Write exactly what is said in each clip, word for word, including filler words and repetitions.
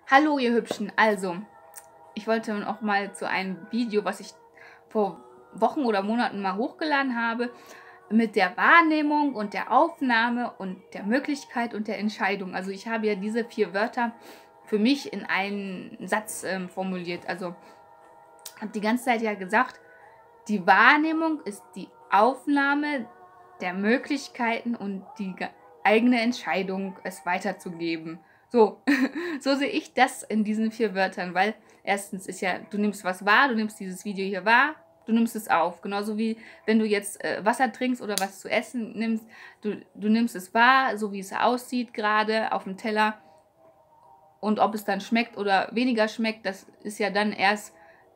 Hallo ihr Hübschen, also ich wollte noch mal zu einem Video, was ich vor Wochen oder Monaten mal hochgeladen habe, mit der Wahrnehmung und der Aufnahme und der Möglichkeit und der Entscheidung. Also ich habe ja diese vier Wörter für mich in einen Satz ähm, formuliert. Also habe die ganze Zeit ja gesagt, die Wahrnehmung ist die Aufnahme der Möglichkeiten und die eigene Entscheidung, es weiterzugeben. So, so sehe ich das in diesen vier Wörtern, weil erstens ist ja, du nimmst was wahr, du nimmst dieses Video hier wahr, du nimmst es auf. Genauso wie wenn du jetzt äh, Wasser trinkst oder was zu essen nimmst, du, du nimmst es wahr, so wie es aussieht gerade auf dem Teller. Und ob es dann schmeckt oder weniger schmeckt, das ist ja dann erst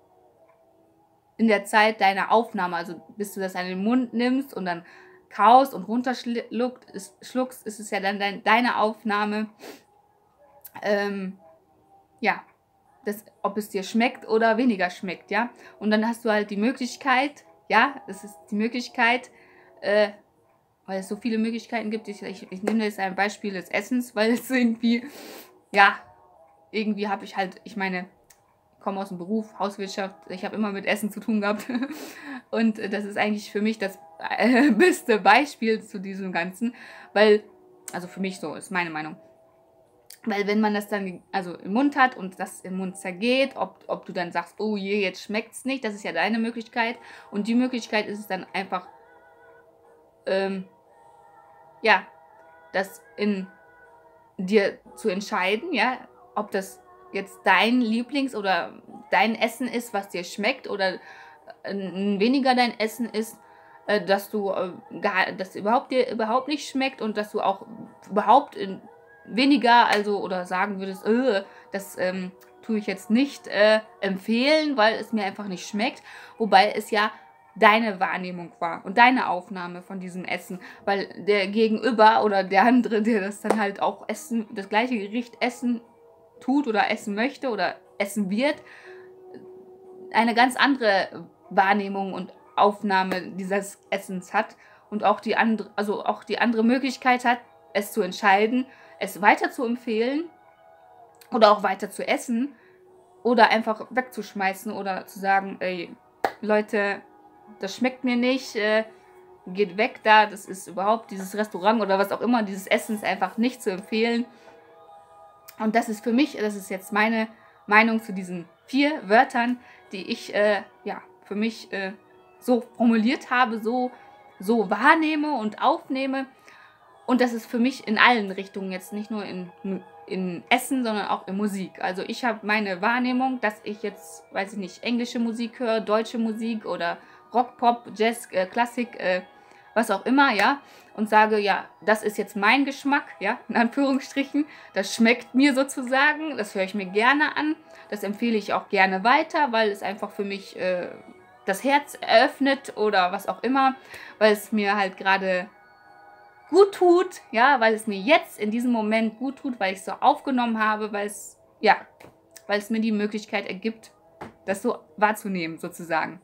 in der Zeit deiner Aufnahme, also bis du das an den Mund nimmst und dann kaust und runterschluckst, ist, schluckst, ist es ja dann dein, deine Aufnahme, ähm, ja, das, ob es dir schmeckt oder weniger schmeckt, ja. Und dann hast du halt die Möglichkeit, ja, es ist die Möglichkeit, äh, weil es so viele Möglichkeiten gibt, ich, ich, ich nehme jetzt ein Beispiel des Essens, weil es irgendwie, ja, irgendwie habe ich halt, ich meine, ich komme aus dem Beruf, Hauswirtschaft, ich habe immer mit Essen zu tun gehabt und das ist eigentlich für mich das äh, beste Beispiel zu diesem Ganzen, weil, also für mich so, ist meine Meinung, weil wenn man das dann also im Mund hat und das im Mund zergeht, ob, ob du dann sagst, oh je, jetzt schmeckt es nicht, das ist ja deine Möglichkeit und die Möglichkeit ist es dann einfach, ähm, ja, das in dir zu entscheiden, ja, ob das jetzt dein Lieblings- oder dein Essen ist, was dir schmeckt oder äh, weniger dein Essen ist, äh, dass du äh, gar, das überhaupt dir überhaupt nicht schmeckt und dass du auch überhaupt in weniger, also oder sagen würdest, äh, das ähm, tue ich jetzt nicht äh, empfehlen, weil es mir einfach nicht schmeckt, wobei es ja deine Wahrnehmung war und deine Aufnahme von diesem Essen, weil der Gegenüber oder der andere, der das dann halt auch essen, das gleiche Gericht essen tut oder essen möchte oder essen wird, eine ganz andere Wahrnehmung und Aufnahme dieses Essens hat und auch die andere, also auch die andere Möglichkeit hat, es zu entscheiden, es weiter zu empfehlen oder auch weiter zu essen oder einfach wegzuschmeißen oder zu sagen, ey, Leute, das schmeckt mir nicht, äh, geht weg da, das ist überhaupt dieses Restaurant oder was auch immer, dieses Essen ist einfach nicht zu empfehlen. Und das ist für mich, das ist jetzt meine Meinung zu diesen vier Wörtern, die ich äh, ja, für mich äh, so formuliert habe, so, so wahrnehme und aufnehme. Und das ist für mich in allen Richtungen, jetzt nicht nur in, in Essen, sondern auch in Musik. Also ich habe meine Wahrnehmung, dass ich jetzt, weiß ich nicht, englische Musik höre, deutsche Musik oder Rock, Pop, Jazz, äh, Klassik, äh, was auch immer, ja, und sage, ja, das ist jetzt mein Geschmack, ja, in Anführungsstrichen, das schmeckt mir sozusagen, das höre ich mir gerne an, das empfehle ich auch gerne weiter, weil es einfach für mich äh, das Herz eröffnet oder was auch immer, weil es mir halt gerade gut tut, ja, weil es mir jetzt in diesem Moment gut tut, weil ich es so aufgenommen habe, weil es, ja, weil es mir die Möglichkeit ergibt, das so wahrzunehmen, sozusagen.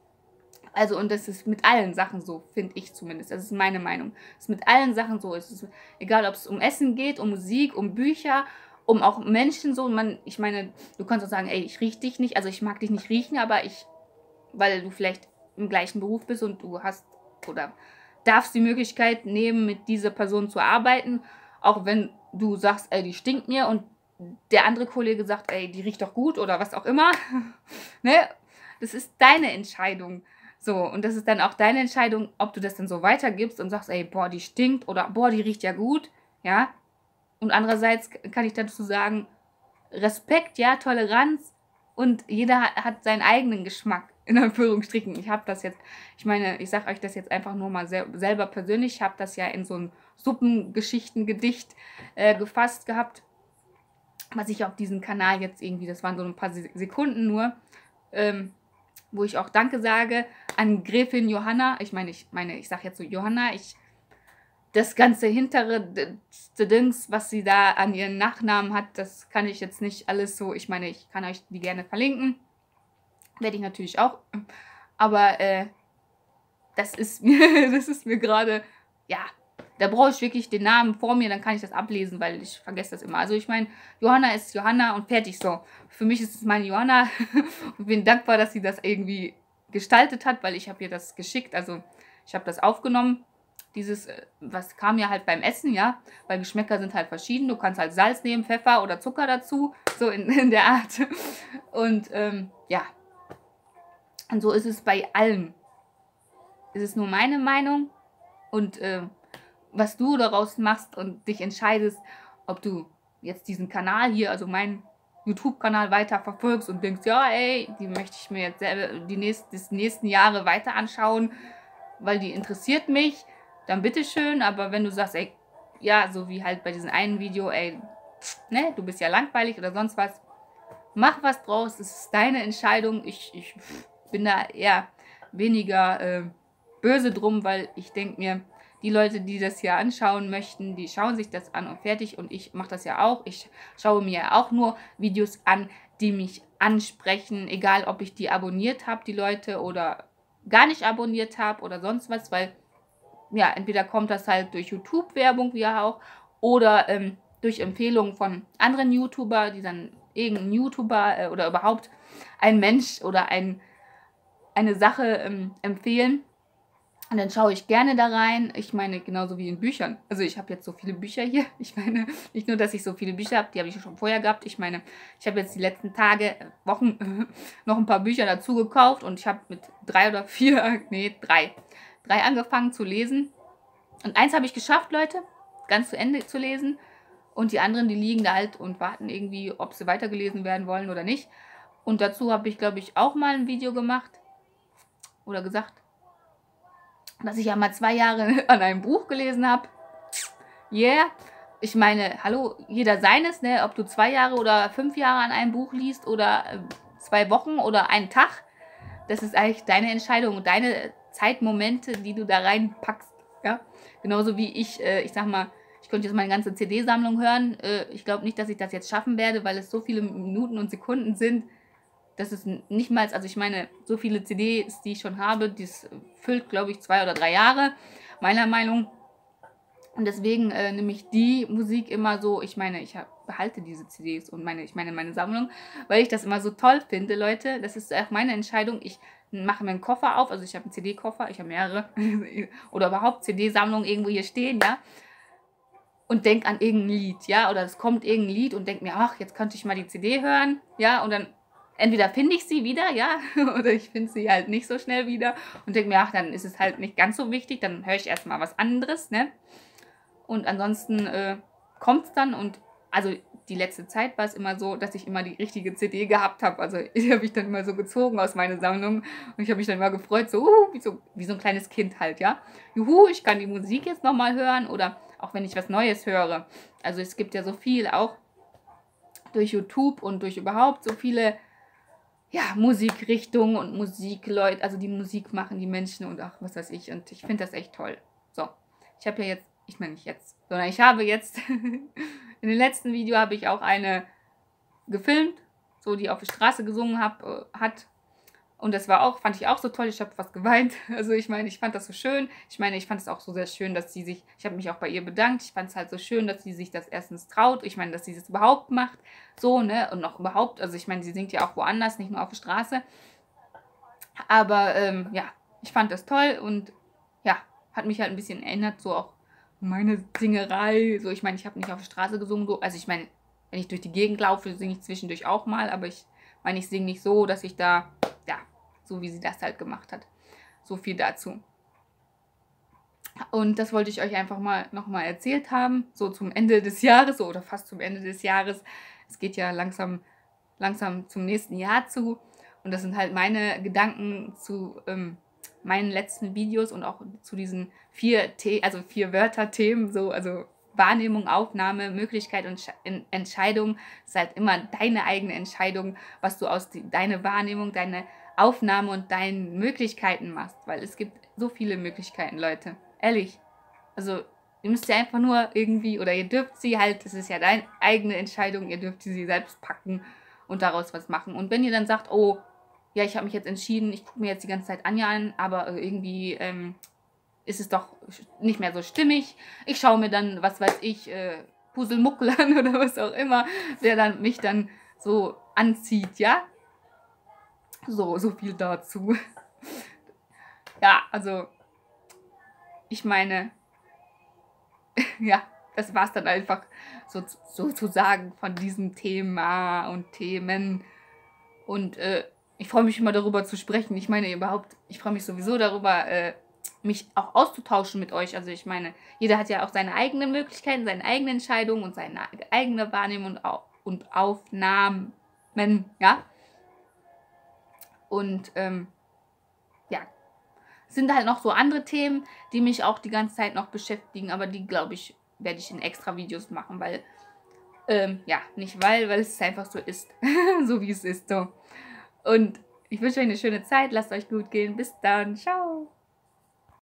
Also, und das ist mit allen Sachen so, finde ich zumindest. Das ist meine Meinung. Es ist mit allen Sachen so. Es ist egal, ob es um Essen geht, um Musik, um Bücher, um auch Menschen so. Man, ich meine, du kannst auch sagen, ey, ich rieche dich nicht, also ich mag dich nicht riechen, aber ich, weil du vielleicht im gleichen Beruf bist und du hast oder darfst die Möglichkeit nehmen, mit dieser Person zu arbeiten, auch wenn du sagst, ey, die stinkt mir und der andere Kollege sagt, ey, die riecht doch gut oder was auch immer. Ne? Das ist deine Entscheidung. So, und das ist dann auch deine Entscheidung, ob du das dann so weitergibst und sagst, ey, boah, die stinkt oder boah, die riecht ja gut, ja. Und andererseits kann ich dazu sagen, Respekt, ja, Toleranz und jeder hat, hat seinen eigenen Geschmack, in Anführungsstrichen. Ich habe das jetzt, ich meine, ich sage euch das jetzt einfach nur mal sel selber persönlich, ich habe das ja in so ein Suppengeschichtengedicht äh, gefasst gehabt, was ich auf diesem Kanal jetzt irgendwie, das waren so ein paar Sekunden nur, ähm, wo ich auch Danke sage an Gräfin Johanna. Ich meine, ich meine, ich sage jetzt so Johanna, ich das ganze hintere Dings, was sie da an ihren Nachnamen hat, das kann ich jetzt nicht alles so, ich meine, ich kann euch die gerne verlinken. Werde ich natürlich auch. Aber äh, das ist mir, das ist mir gerade, ja, Da brauche ich wirklich den Namen vor mir, dann kann ich das ablesen, weil ich vergesse das immer. Also ich meine, Johanna ist Johanna und fertig so. Für mich ist es meine Johanna und bin dankbar, dass sie das irgendwie gestaltet hat, weil ich habe ihr das geschickt. Also ich habe das aufgenommen. Dieses, was kam ja halt beim Essen, ja, weil Geschmäcker sind halt verschieden. Du kannst halt Salz nehmen, Pfeffer oder Zucker dazu, so in, in der Art. Und ähm, ja, und so ist es bei allen. Es ist nur meine Meinung und äh, was du daraus machst und dich entscheidest, ob du jetzt diesen Kanal hier, also meinen YouTube-Kanal weiter verfolgst und denkst, ja, ey, die möchte ich mir jetzt selber die nächsten, die nächsten Jahre weiter anschauen, weil die interessiert mich, dann bitteschön. Aber wenn du sagst, ey, ja, so wie halt bei diesem einen Video, ey, ne, du bist ja langweilig oder sonst was, mach was draus, es ist deine Entscheidung. Ich, ich bin da eher weniger äh, böse drum, weil ich denke mir, die Leute, die das hier anschauen möchten, die schauen sich das an und fertig. Und ich mache das ja auch. Ich schaue mir ja auch nur Videos an, die mich ansprechen. Egal, ob ich die abonniert habe, die Leute, oder gar nicht abonniert habe oder sonst was. Weil, ja, entweder kommt das halt durch YouTube-Werbung, wie ja auch, oder ähm, durch Empfehlungen von anderen YouTuber, die dann irgendein YouTuber äh, oder überhaupt ein Mensch oder ein, eine Sache ähm, empfehlen. Und dann schaue ich gerne da rein. Ich meine, genauso wie in Büchern. Also ich habe jetzt so viele Bücher hier. Ich meine, nicht nur, dass ich so viele Bücher habe, die habe ich schon vorher gehabt. Ich meine, ich habe jetzt die letzten Tage, Wochen noch ein paar Bücher dazu gekauft. Und ich habe mit drei oder vier, nee, drei, drei angefangen zu lesen. Und eins habe ich geschafft, Leute, ganz zu Ende zu lesen. Und die anderen, die liegen da halt und warten irgendwie, ob sie weitergelesen werden wollen oder nicht. Und dazu habe ich, glaube ich, auch mal ein Video gemacht. Oder gesagt, dass ich ja mal zwei Jahre an einem Buch gelesen habe. Yeah. Ich meine, hallo, jeder seines, ne? Ob du zwei Jahre oder fünf Jahre an einem Buch liest oder äh, zwei Wochen oder einen Tag, das ist eigentlich deine Entscheidung und deine Zeitmomente, die du da reinpackst, ja? Genauso wie ich, äh, ich sag mal, ich könnte jetzt meine ganze C D-Sammlung hören. Äh, ich glaube nicht, dass ich das jetzt schaffen werde, weil es so viele Minuten und Sekunden sind. Das ist nicht mal, also ich meine, so viele C Ds, die ich schon habe, das füllt, glaube ich, zwei oder drei Jahre, meiner Meinung. Und deswegen äh, nehme ich die Musik immer so, ich meine, ich hab, behalte diese C Ds und meine, ich meine, meine Sammlung, weil ich das immer so toll finde, Leute. Das ist auch meine Entscheidung. Ich mache mir einen Koffer auf, also ich habe einen C D-Koffer, ich habe mehrere, oder überhaupt C D-Sammlungen irgendwo hier stehen, ja. Und denke an irgendein Lied, ja, oder es kommt irgendein Lied und denke mir, ach, jetzt könnte ich mal die C D hören, ja, und dann entweder finde ich sie wieder, ja, oder ich finde sie halt nicht so schnell wieder und denke mir, ach, dann ist es halt nicht ganz so wichtig, dann höre ich erstmal was anderes, ne? Und ansonsten äh, kommt es dann und, also die letzte Zeit war es immer so, dass ich immer die richtige C D gehabt habe, also ich habe mich dann immer so gezogen aus meiner Sammlung und ich habe mich dann immer gefreut, so, uh, wie so, wie so ein kleines Kind halt, ja. Juhu, ich kann die Musik jetzt nochmal hören oder auch wenn ich was Neues höre. Also es gibt ja so viel, auch durch YouTube und durch überhaupt so viele, ja, Musikrichtungen und Musikleute, also die Musik machen, die Menschen und ach, was weiß ich. Und ich finde das echt toll. So, ich habe ja jetzt, ich meine nicht jetzt, sondern ich habe jetzt, in dem letzten Video habe ich auch eine gefilmt, so die auf der Straße gesungen hab, äh, hat. Und das war auch, fand ich auch so toll, ich habe fast geweint. Also ich meine, ich fand das so schön. Ich meine, ich fand es auch so sehr schön, dass sie sich, ich habe mich auch bei ihr bedankt. Ich fand es halt so schön, dass sie sich das erstens traut. Ich meine, dass sie das überhaupt macht. So, ne? Und noch überhaupt, also ich meine, sie singt ja auch woanders, nicht nur auf der Straße. Aber ähm, ja, ich fand das toll und ja, hat mich halt ein bisschen erinnert, so auch meine Singerei. So, ich meine, ich habe nicht auf der Straße gesungen. So. Also ich meine, wenn ich durch die Gegend laufe, singe ich zwischendurch auch mal. Aber ich meine, ich singe nicht so, dass ich da, ja, so wie sie das halt gemacht hat. So viel dazu. Und das wollte ich euch einfach mal nochmal erzählt haben, so zum Ende des Jahres oder fast zum Ende des Jahres. Es geht ja langsam, langsam zum nächsten Jahr zu. Und das sind halt meine Gedanken zu ähm, meinen letzten Videos und auch zu diesen vier, The also vier Wörter-Themen, so, also Wahrnehmung, Aufnahme, Möglichkeit und Entscheidung. Es ist halt immer deine eigene Entscheidung, was du aus die, deine Wahrnehmung, deine Aufnahme und deinen Möglichkeiten machst. Weil es gibt so viele Möglichkeiten, Leute. Ehrlich. Also ihr müsst ja einfach nur irgendwie, oder ihr dürft sie halt, das ist ja deine eigene Entscheidung, ihr dürft sie selbst packen und daraus was machen. Und wenn ihr dann sagt, oh, ja, ich habe mich jetzt entschieden, ich gucke mir jetzt die ganze Zeit Anja an, aber irgendwie ähm, ist es doch nicht mehr so stimmig. Ich schaue mir dann, was weiß ich, äh, Puselmuckel an oder was auch immer, der dann mich dann so anzieht, ja. So, so viel dazu. Ja, also, ich meine, ja, das war es dann einfach so, sozusagen von diesem Thema und Themen. Und äh, ich freue mich immer darüber zu sprechen. Ich meine überhaupt, ich freue mich sowieso darüber, äh, mich auch auszutauschen mit euch. Also ich meine, jeder hat ja auch seine eigenen Möglichkeiten, seine eigenen Entscheidungen und seine eigene Wahrnehmung und, Au und Aufnahmen, ja. Und ähm, ja, es sind halt noch so andere Themen, die mich auch die ganze Zeit noch beschäftigen, aber die, glaube ich, werde ich in extra Videos machen, weil, ähm, ja, nicht weil, weil es einfach so ist, so wie es ist, so. Und ich wünsche euch eine schöne Zeit, lasst euch gut gehen, bis dann, ciao!